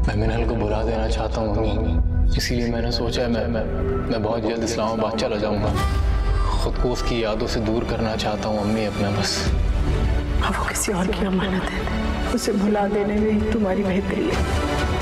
मैं मिनल को बुला देना चाहता हूँ मम्मी, इसीलिए मैंने सोचा है मैं बहुत जल्द इस्लामाबाद चला जाऊंगा। खुद को उसकी यादों से दूर करना चाहता हूँ मम्मी अपना, बस। अब वो किसी और की अमानत है, उसे भुला देने में ही तुम्हारी बेहतरी है।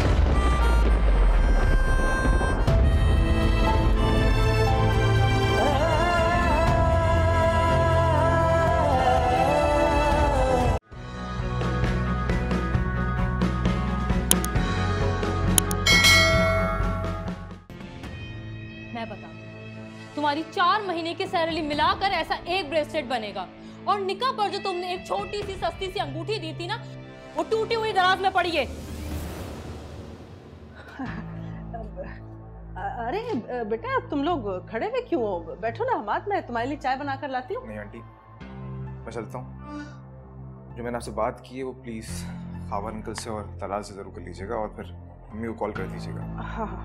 मैं बताऊं, तुम्हारी 4 महीने की सैलरी मिलाकर ऐसा एक ब्रेसलेट बनेगा, और निकाह पर जो तुमने एक छोटी सी सस्ती सी अंगूठी दी थी ना, वो टूटी हुई दराज में पड़ी है। अरे बेटा, तुम लोग खड़े हुए क्यों हो? बैठो ना, हमाद, मैं तुम्हारे लिए चाय बना कर लाती हूँ। नहीं आंटी, मैं चलता हूँ। जो मैंने आपसे बात की है वो प्लीज खावर अंकल से और तलाल से जरूर कर लीजिएगा, और फिर मम्मी को कॉल कर दीजिएगा। हाँ हाँ।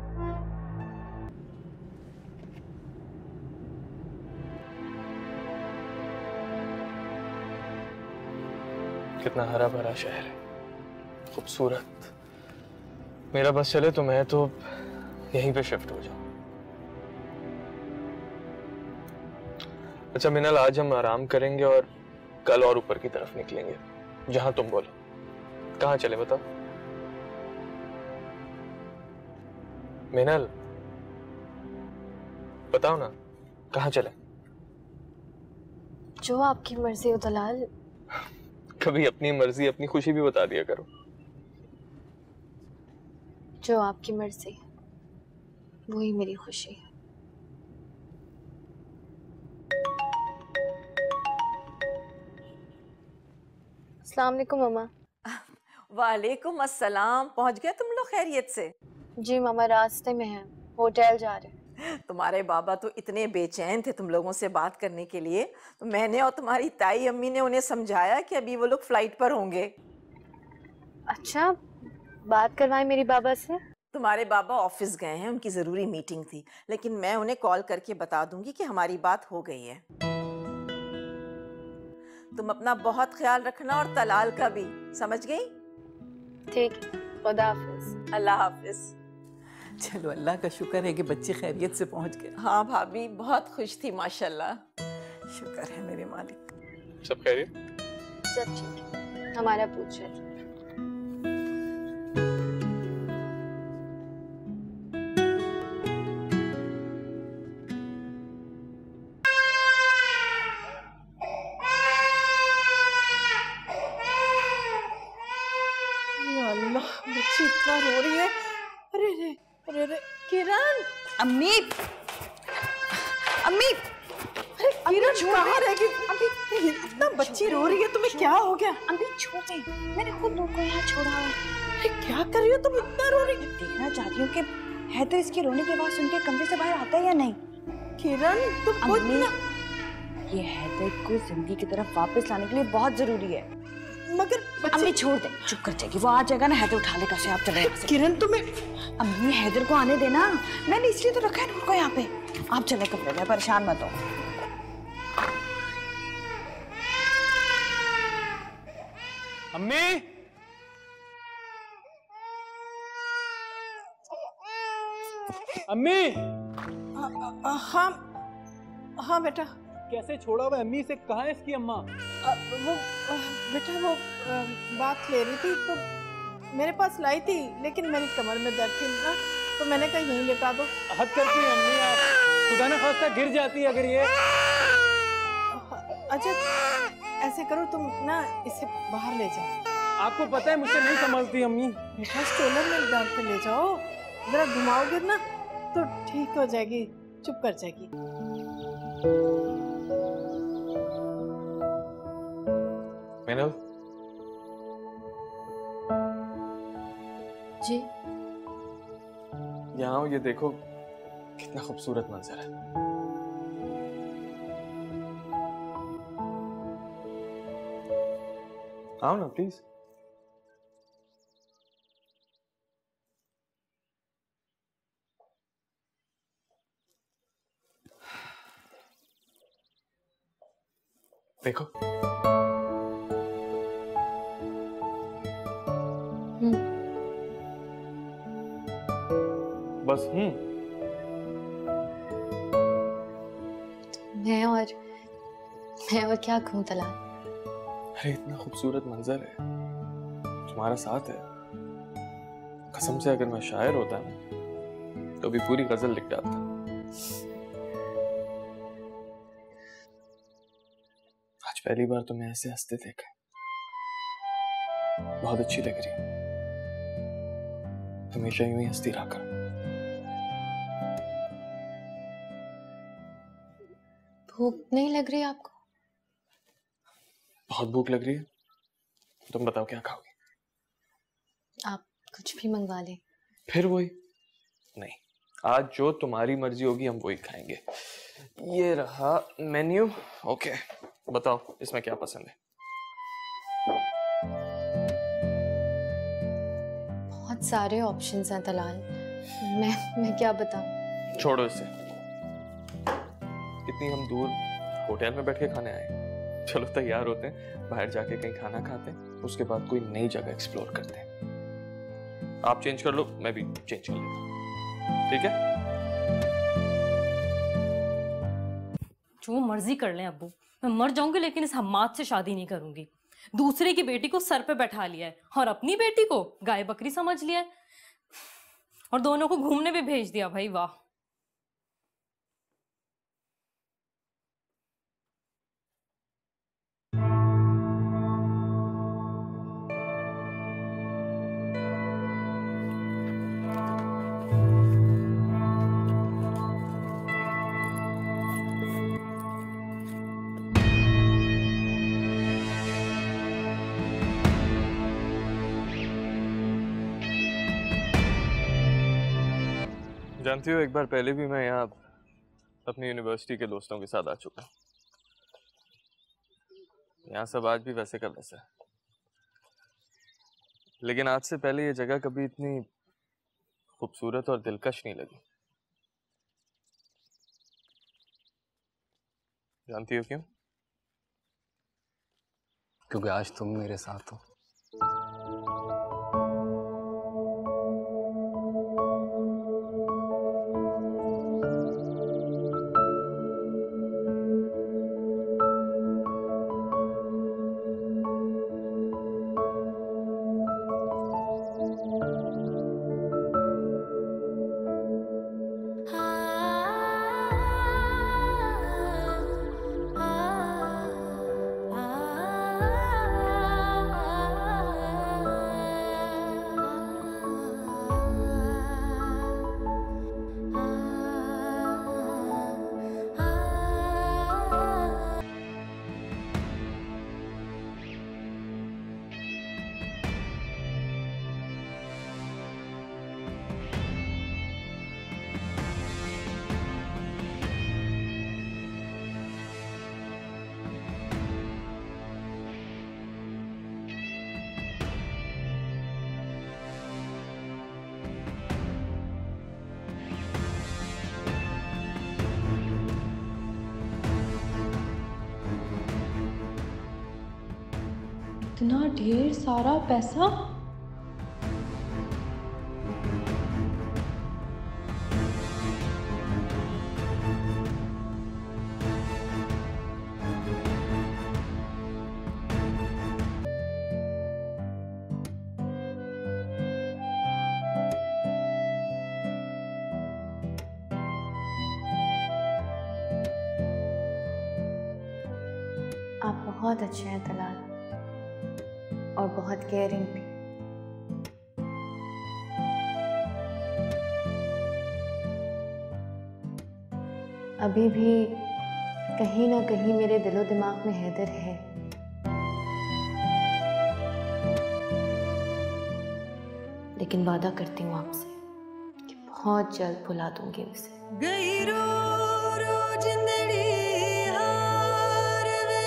कितना हरा भरा शहर है, खूबसूरत। मेरा बस चले तो मैं तो यहीं पे शिफ्ट हो जाऊं। अच्छा मिनल, आज हम आराम करेंगे और कल और ऊपर की तरफ निकलेंगे, जहां तुम बोलो। कहां चले बताओ मिनल, बताओ ना, कहां चले? जो आपकी मर्जी हो दलाल। कभी अपनी मर्जी अपनी खुशी भी बता दिया करो। जो आपकी मर्जी वही मेरी खुशी है। अस्सलाम वालेकुम मामा। वालेकुम अस्सलाम। पहुंच गए तुम लोग खैरियत से? जी मामा, रास्ते में हैं, होटल जा रहे हैं। तुम्हारे बाबा तो इतने बेचैन थे तुम लोगों से बात करने के लिए, तो मैंने और तुम्हारी ताई अम्मी ने उन्हें समझाया कि अभी वो लोग फ्लाइट पर होंगे। अच्छा, बात करवाएं मेरी बाबा से। तुम्हारे बाबा ऑफिस गए हैं, उनकी ज़रूरी मीटिंग थी, लेकिन मैं उन्हें कॉल करके बता दूंगी कि हमारी बात हो गई है। तुम अपना बहुत ख्याल रखना और तलाल का भी, समझ गई? ठीक, खुदा हाफिज। अल्लाह हाफिज। चलो, अल्लाह का शुक्र है कि बच्चे खैरियत से पहुंच गए। हाँ भाभी, बहुत खुश थी माशाल्लाह। शुक्र है मेरे मालिक। सब खैरियत? सब ठीक है, हमारा पूछ रहे थे। अल्लाह, बच्ची इतना रो रही है। अरे रे, अरे रे, किरण। अम्मी, अम्मी, अरे किरण, कहाँ रह गई? अभी इतना बच्ची रो रही है, तुम्हें क्या हो गया? अम्मी छोड़ दे, मैंने खुद उनको यहाँ छोड़ा है। अरे क्या कर रही हो तुम, इतना रो रही? देखना चाहती हूँ कि हैदर इसकी रोने की आवाज सुन के कमरे से बाहर आता है या नहीं। किरण, तुम खुद अम्मी, ना। ये हैदर को जिंदगी की तरफ वापस लाने के लिए बहुत जरूरी है। मगर अम्मी छोड़ दे, चुप कर जाएगी, वो आ जाएगा ना, हैदर उठा लेगा उसे। आप चले यहाँ से। किरण, तुम्हें अम्मी हैदर को आने देना, मैंने इसलिए तो रखा है नूर को यहाँ पे। आप चले कमरे में, परेशान मत हो। अम्मी, अम्मी। हाँ हाँ बेटा। कैसे छोड़ा हुआ अम्मी से? कहाँ है इसकी अम्मा? वो बेटा, वो बात ले रही थी तो मेरे पास लाई थी, लेकिन मेरी कमर में दर्द थी ना, तो मैंने कहा यहीं लेटा दो। हद करती है अम्मी आप, खुदा ना खास्ता गिर जाती है अगर ये। अच्छा, ऐसे करो, तुम ना इसे बाहर ले जाओ। आपको पता है मुझसे नहीं संभलती अम्मी। बेटा, स्ट्रोलर में डाल के ले जाओ, जरा घुमाओगे ना तो ठीक हो जाएगी, चुप कर जाएगी। मिनल, जी यहाँ आओ, ये देखो कितना खूबसूरत मंजर है। आओ ना प्लीज। देखो, बस। मैं और क्या कहूँ तलाल। अरे इतना खूबसूरत मंजर है, तुम्हारा साथ है। कसम से अगर मैं शायर होता ना तो भी पूरी गजल लिख डालता। आज पहली बार तुम्हें ऐसे हंसते देखा, बहुत अच्छी लग रही है। हमेशा यूं ही हंसती रहा कर। भूख नहीं लग रही आपको? बहुत भूख लग रही है। तुम बताओ क्या खाओगे? आप कुछ भी मंगवा लें। फिर वही? नहीं, आज जो तुम्हारी मर्जी होगी हम वही खाएंगे। ये रहा मेन्यू। ओके, बताओ इसमें क्या पसंद है? बहुत सारे ऑप्शंस हैं तलाल, मैं क्या बताऊं? छोड़ो इसे। इतनी हम दूर होटल में बैठ के खाने आए, चलो तैयार होते हैं, बाहर जाके कहीं खाना खाते हैं, उसके बाद कोई नई जगह एक्सप्लोर करते हैं। आप चेंज कर लो, मैं भी चेंज कर लेता हूं, ठीक है? जो मर्जी कर लें अब्बू, मैं मर जाऊंगी लेकिन इस हम्माद से शादी नहीं करूंगी। दूसरे की बेटी को सर पे बैठा लिया है और अपनी बेटी को गाय बकरी समझ लिया है, और दोनों को घूमने भी भेज दिया। भाई वाह। जानती हो, एक बार पहले भी मैं यहाँ अपनी यूनिवर्सिटी के दोस्तों के साथ आ चुका हूँ। यहाँ सब आज भी वैसे का वैसा है, लेकिन आज से पहले ये जगह कभी इतनी खूबसूरत और दिलकश नहीं लगी। जानती हो क्यों? क्योंकि आज तुम मेरे साथ हो। इतना ढेर सारा पैसा? आप बहुत अच्छे हैं तलाल, और बहुत केयरिंग भी। अभी भी कहीं ना कहीं मेरे दिलो दिमाग में हैदर है। लेकिन वादा करती हूँ आपसे कि बहुत जल्द भुला दूंगी उसे। गई रो रो जिंदड़ी हार वे,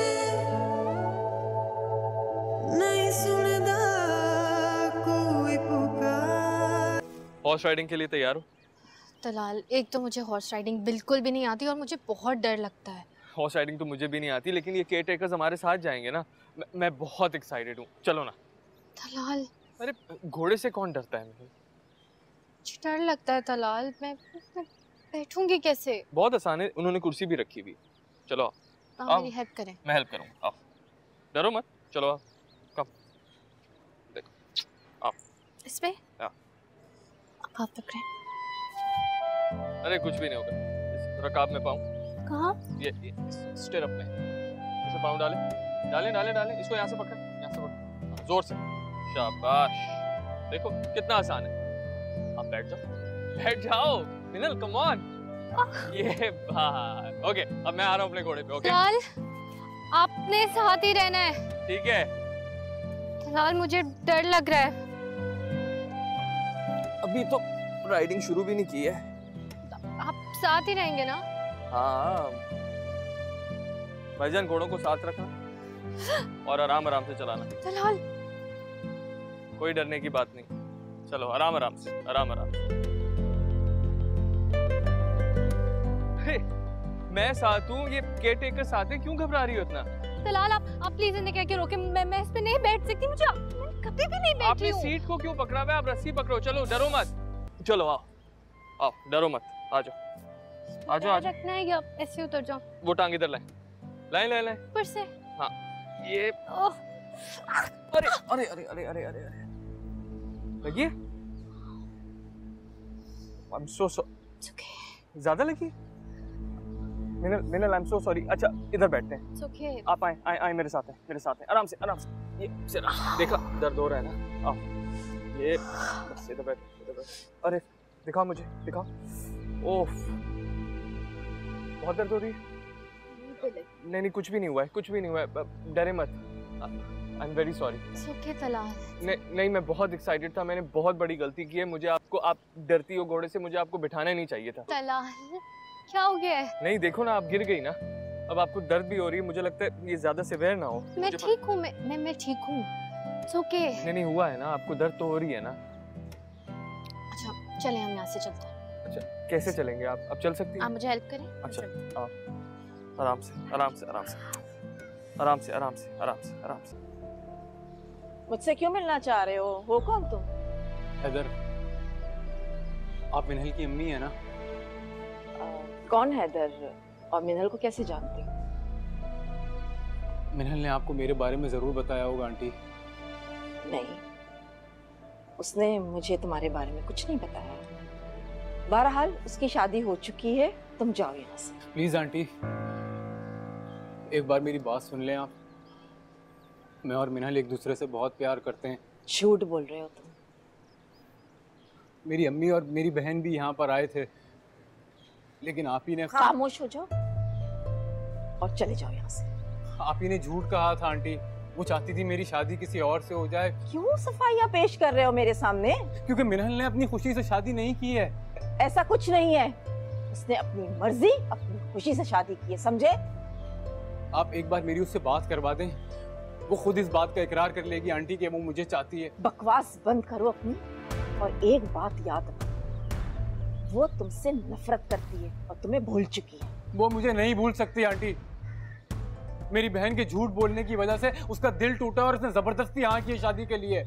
नहीं सुनदा कोई पुकार। हॉर्स राइडिंग के लिए तैयार हो? तलाल, एक तो मुझे हॉर्स राइडिंग बिल्कुल भी नहीं आती और मुझे बहुत डर लगता है। हॉर्स राइडिंग तो मुझे भी नहीं आती, लेकिन ये केयर टेकर्स हमारे साथ जाएंगे ना, मैं बहुत एक्साइटेड हूँ। चलो ना। तलाल, अरे घोड़े से कौन डरता है? मुझे डर लगता है तलाल, मैं बैठूंगी कैसे? बहुत आसान है, उन्होंने कुर्सी भी रखी हुई। चलो आप आओ। मेरी हेल्प करें। मैं हेल्प करूँगा, आओ, डरो मत, चलो आओ, कम, देखो, आओ। इस पे? हाँ। आप हाथ पकड़ें। अरे कुछ भी नहीं होगा, इस रकाब में पाऊँ। कहाँ? ये स्टिरअप में, इसे पाँव डालें, डालें डालें डालें, इसको यहाँ से पकड़, यहाँ से पकड़, जोर से, शाबाश, देखो कितना आसान है। आप बैठ जाओ, बैठ जाओ, मिनल कम ऑन। ये बात, ओके, अब मैं आ रहा हूँ अपने घोड़े पे, ओके? तलाल, आपने साथ ही रहना है। ठीक है। तलाल मुझे डर लग रहा है। अभी तो राइडिंग शुरू भी नहीं की है। आप साथ ही रहेंगे ना? हाँ, भाईजान घोड़ों को साथ रखना और आराम आराम से चलाना। तलाल, कोई डरने की बात नहीं, चलो आराम आराम से, आराम आराम से। मैं साथ हूँ, ये केयरटेकर साथ है, क्यों घबरा रही हो इतना? तलाल आप प्लीज इन्हें कह के रोके, मैं इस पे नहीं बैठ सकती, मुझे मैं कभी भी नहीं बैठी आपने हूँ। सीट को क्यों पकड़ा हुआ है? आप रस्सी पकड़ो, चलो डरो मत, चलो आओ, आओ, डरो मत, आ जाओ, आ जाओ, आ जाओ। रखना है या ऐसे उतर जाओ? वो टांग इधर लाए, लाए लाए लाए, ऊपर से? हाँ, ये अरे अरे अरे अरे अरे अरे अरे लगी? I'm so sorry. ज्यादा लगी? मिनल I'm so sorry. अच्छा इधर बैठते हैं। It's okay. आप आए आए आए मेरे साथ हैं, मेरे साथ हैं, आराम से आराम से। ये जरा देखा दर्द हो रहा है ना? आओ, ये बस इधर बैठ, इधर बैठ। अरे दिखाओ मुझे, दिखाओ। ओफ, बहुत दर्द हो रही है? नहीं नहीं कुछ भी नहीं हुआ है, कुछ भी नहीं हुआ है, डरे मत। I am very sorry. It's okay Talal. नहीं मैं बहुत एक्साइटेड था, मैंने बहुत बड़ी गलती की है, मुझे आपको, आप डरती हो घोड़े से, मुझे आपको बिठाना नहीं चाहिए था। तलाल क्या हो गया है? नहीं देखो ना, आप गिर गई ना, अब आपको दर्द भी हो रही है, मुझे लगता है ये ज्यादा सिवियर ना हो। मैं ठीक हूँ, मैं ठीक हूँ। It's okay। नहीं हुआ है ना, आपको दर्द तो हो रही है ना? अच्छा चलें, हम यहाँ से चलते हैं। अच्छा कैसे चलेंगे आप? अब चल सकती हैं? आप मुझे हेल्प करें। अच्छा आप आराम से आराम से आराम से आराम से आराम से आराम से आराम से। मुझसे क्यों मिलना चाह रहे हो कौन तुम? हैदर, आप मिनहल की अम्मी है ना? कौन हैदर और मिनहल को कैसे जानती हो? मिनहल ने आपको मेरे बारे में जरूर बताया होगा आंटी। नहीं, उसने मुझे तुम्हारे बारे में कुछ नहीं बताया। बहरहाल उसकी शादी हो चुकी है, तुम जाओ यहाँ से। प्लीज आंटी, एक बार मेरी बात सुन लें आप। मैं और मिनहल एक दूसरे से बहुत प्यार करते हैं। झूठ बोल रहे हो तुम। मेरी अम्मी और मेरी बहन भी यहाँ पर आए थे, लेकिन आप ही ने खामोश हो जाओ और चले जाओ यहाँ से। आप ही ने झूठ कहा था आंटी, वो चाहती थी मेरी शादी किसी और से हो जाए। क्यों सफाइयाँ पेश कर रहे हो मेरे सामने? क्योंकि मिनहल ने अपनी खुशी से शादी नहीं की है। ऐसा कुछ नहीं है, उसने अपनी मर्जी अपनी खुशी से शादी की है, समझे? आप एक बार मेरी उससे बात करवा दें, वो खुद इस बात का इकरार कर लेगी आंटी कि वो मुझे चाहती है। बकवास बंद करो अपनी, और एक बात याद रखो, वो तुमसे नफरत करती है और तुम्हें भूल चुकी है। वो मुझे नहीं भूल सकती आंटी। मेरी बहन के झूठ बोलने की वजह से उसका दिल टूटा और उसने जबरदस्ती हाँ की शादी के लिए।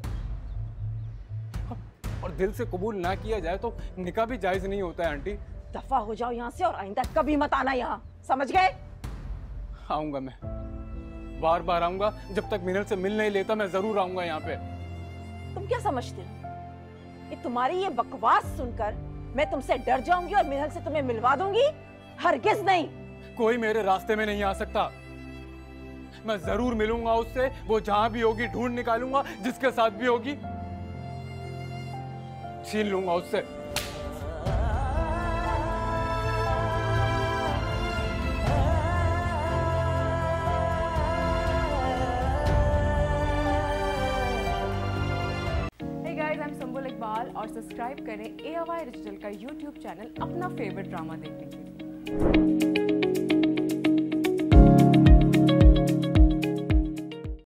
और दिल से कबूल ना किया जाए तो निकाह भी जायज नहीं होता है आंटी। दफा हो जाओ यहाँ से और आइंदा कभी मत आना यहाँ, समझ गए? आऊंगा, मैं बार बार आऊंगा, जब तक मिनल से मिल नहीं लेता मैं जरूर आऊंगा यहाँ पे। तुम क्या समझते हो कि तुम्हारी ये बकवास सुनकर मैं तुमसे डर जाऊंगी और मिनल से तुम्हें मिलवा दूंगी? हरगिज नहीं। कोई मेरे रास्ते में नहीं आ सकता। मैं जरूर मिलूंगा उससे, वो जहां भी होगी ढूंढ निकालूंगा, जिसके साथ भी होगी छीन लूंगा उससे। Hey guys, I'm संबुल इकबाल और सब्सक्राइब करें AOI डिजिटल का YouTube चैनल अपना फेवरेट ड्रामा देखने के लिए।